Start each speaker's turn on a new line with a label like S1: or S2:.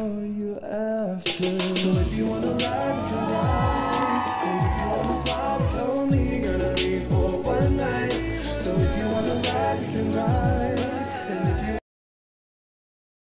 S1: all you after. So if you wanna ride, we can ride. And if you wanna fly, we're only gonna be for one night. So if you wanna ride, we can ride.